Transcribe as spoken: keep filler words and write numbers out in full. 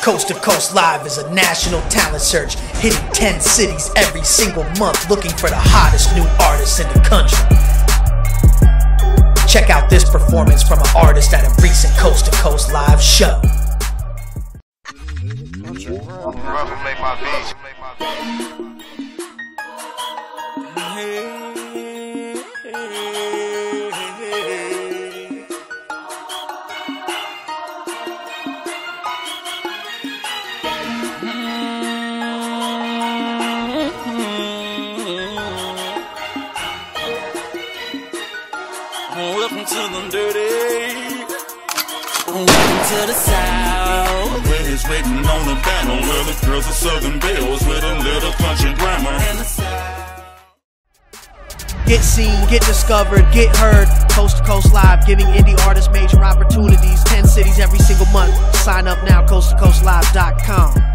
Coast to Coast Live is a national talent search, hitting ten cities every single month, looking for the hottest new artists in the country. Check out this performance from an artist at a recent Coast to Coast Live show. Make my beats. Welcome to the dirty. Welcome to the South, where it's written on the banner, where the girls are Southern bells with a little country grammar. In the South. Get seen, get discovered, get heard. Coast to Coast Live, giving indie artists major opportunities. ten cities every single month. Sign up now, coast to coast live dot com.